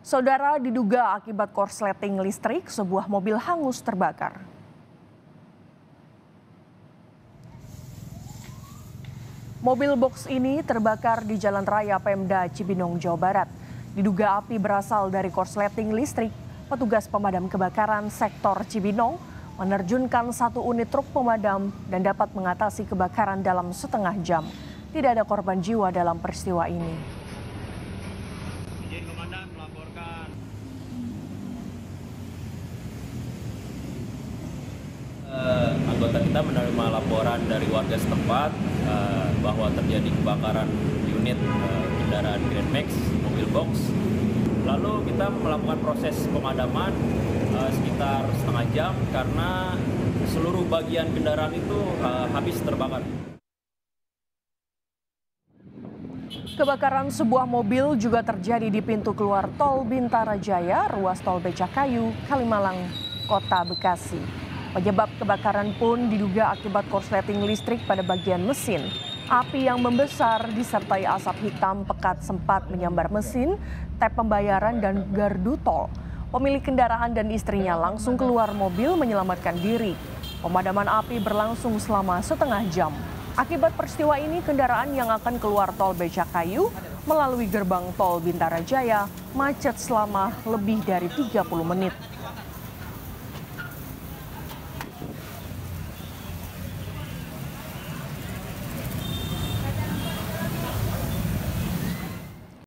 Saudara, diduga akibat korsleting listrik, sebuah mobil hangus terbakar. Mobil box ini terbakar di Jalan Raya Pemda Cibinong, Jawa Barat. Diduga api berasal dari korsleting listrik. Petugas pemadam kebakaran sektor Cibinong menerjunkan 1 unit truk pemadam dan dapat mengatasi kebakaran dalam setengah jam. Tidak ada korban jiwa dalam peristiwa ini. Anggota kita menerima laporan dari warga setempat bahwa terjadi kebakaran unit kendaraan Grand Max, mobil box. Lalu kita melakukan proses pemadaman sekitar setengah jam karena seluruh bagian kendaraan itu habis terbakar. Kebakaran sebuah mobil juga terjadi di pintu keluar tol Bintara Jaya, ruas tol Becakayu, Kalimalang, Kota Bekasi. Penyebab kebakaran pun diduga akibat korsleting listrik pada bagian mesin. Api yang membesar disertai asap hitam pekat sempat menyambar mesin, tap pembayaran dan gardu tol. Pemilik kendaraan dan istrinya langsung keluar mobil menyelamatkan diri. Pemadaman api berlangsung selama setengah jam. Akibat peristiwa ini, kendaraan yang akan keluar tol Becakayu melalui gerbang tol Bintara Jaya macet selama lebih dari 30 menit.